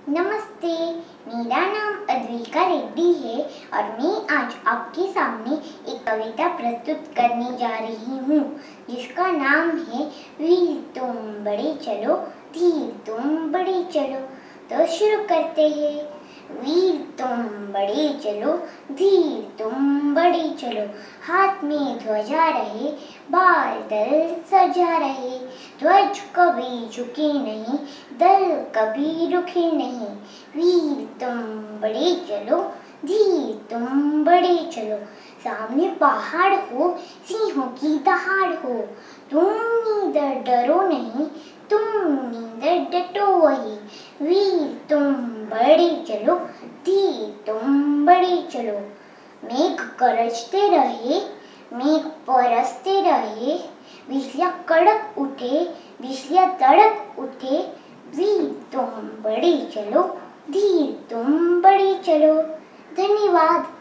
नमस्ते, मेरा नाम अद्विका रेड्डी है और मैं आज आपके सामने एक कविता प्रस्तुत करने जा रही हूँ जिसका नाम है वीर तुम बड़े चलो, धीर तुम बड़े चलो। तो शुरू करते हैं। वीर तुम बड़े चलो, धीर तुम बड़े चलो। हाथ में ध्वजा रहे, बाल दल सजा रहे। ध्वज कभी झुके नहीं, दल कभी रुके नहीं। वीर तुम बड़े चलो, धीर तुम बड़े चलो। सामने पहाड़ हो, सिंहों की दहाड़ हो। तुम नीदर डरो नहीं, तुम नीदर डटो वही। वीर तुम बड़े चलो, धीर तुम बड़े चलो। मेघ गरजते रहे, मेघ बरसते रहे। बिजलियाँ कड़क उठे, बिजलियाँ तड़क उठे। वीर तुम बड़े चलो, धीर तुम बड़े चलो। धन्यवाद।